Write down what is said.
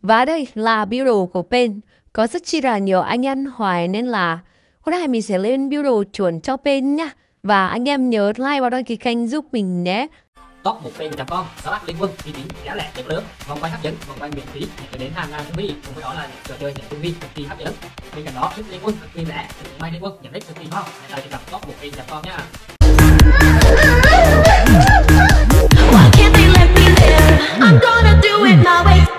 Và đây là biểu đồ của Pen. Có rất chi là nhiều anh em hỏi nên là hôm nay mình sẽ lên biểu đồ chuẩn cho Pen nhá. Và anh em nhớ like và đăng ký kênh giúp mình nhé. Top 1 pen.com, salad liên quân, uy tín, giá rẻ, chất lượng, vòng quay hấp dẫn, vòng quay miễn phí, cho đến hàng ngàn thú vị, cùng với đó là những trò chơi những vi cực kỳ hấp dẫn. Bên cạnh đó, liên quân cực kỳ rẻ, may liên quân nhận ích cực kỳ ngon. Hãy vào truy cập top 1 pen.com nha. Why can't they let me live? I'm gonna do it my way.